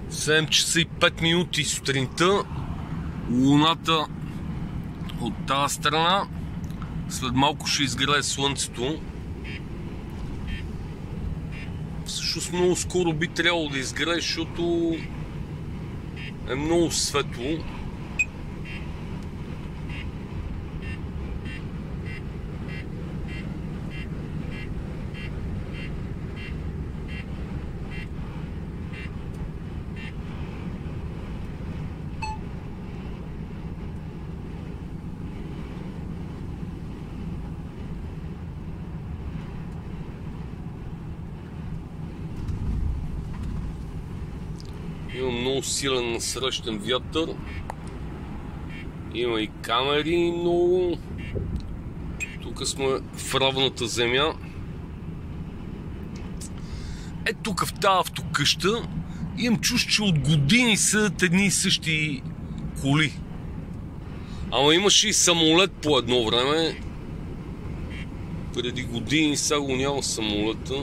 7 часа и 5 минути сутринта. Луната от тази страна. След малко ще изгрее слънцето. Всъщност много скоро би трябвало да изгрее, защото е много светло. Има много силен насрещен вятър. Има и камери много. Тук сме в равната земя. Е, тук в тази автокъща имам чувство, че от години седят едни и същи коли. Ама имаше и самолет по едно време. Преди години, сега го няма самолета.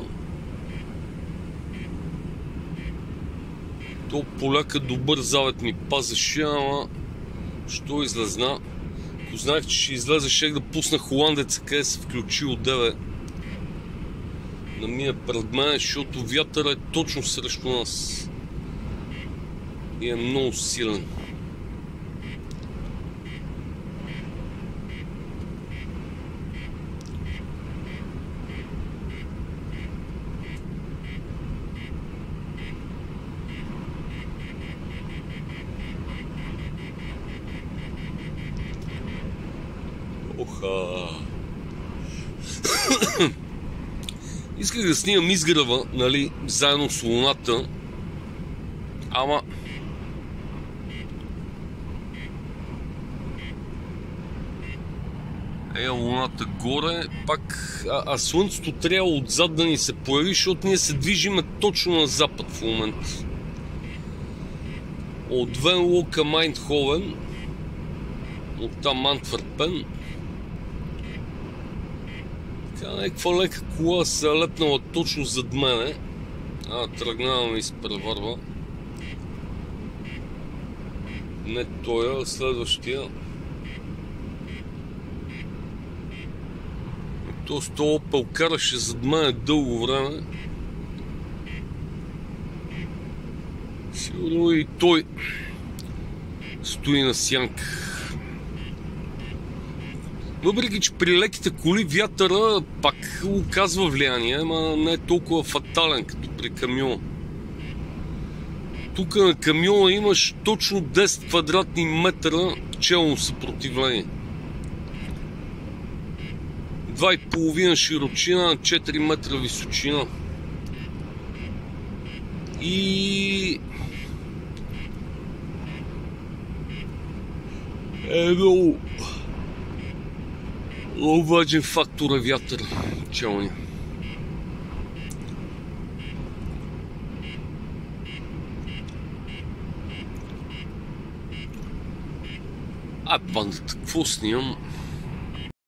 То поляка добър завет ми пазеше, ама що излезна? Ако знаех, че ще излезе, щех да пусна холандеца, къде се включи от деве да мине пред мен, защото вятъра е точно срещу нас и е много силен. Оха! Исках да снимам изгрева, нали, заедно с луната, ама луната горе, пак, а слънцето трябва отзад да ни се появи, защото ние се движиме точно на запад в момента. От Венло към Айндховен, оттам Антверпен. Някаква лека кола се е лепнала точно зад мене. Тръгнаваме и се превърва. Не тоя, следващия. Тоест този Опел караше зад мене дълго време. Сигурно и той стои на сянка. Въпреки че при леките коли вятъра пак оказва влияние, ама не е толкова фатален като при камиона. Тук на камиона имаш точно 10 квадратни метра челно съпротивление. 2,5 широчина, 4 метра височина. И много важен фактор е вятър, челния. Бандата, какво снимам?